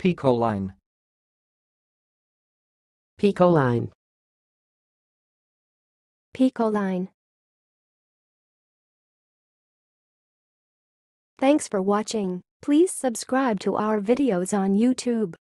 picoline, picoline, picoline. Thanks for watching. Please subscribe to our videos on YouTube.